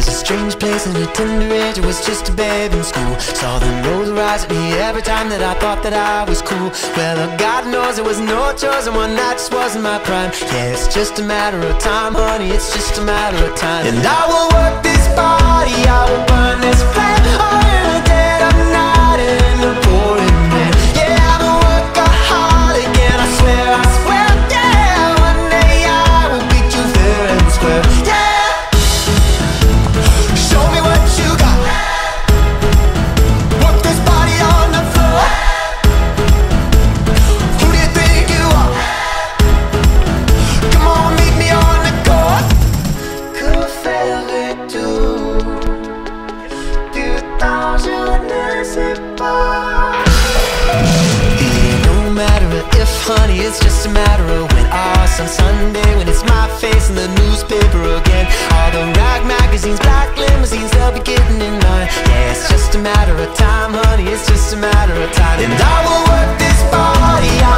was a strange place and a tender age. I was just a babe in school. Saw the nose rise at me every time that I thought that I was cool. Well, God knows there was no choice, and one night just wasn't my prime. Yeah, it's just a matter of time, honey, it's just a matter of time. And I will work this body, I will burn this flame, all in the dead of night and in the pouring rain. Yeah, I'm a workaholic and I swear, yeah, one day I will beat you fair and square. Yeah, show me what you got. Work this body on the floor. Who do you think you are? Come on, meet me on the court. Que ferais-tu? Je ne sais pas. No matter if, honey, it's just a matter of when. Some Sunday when it's my face in the newspaper again. All the rag magazines, black limousines, they'll be getting in line. Yeah, it's just a matter of time, honey, it's just a matter of time. And I will work this body.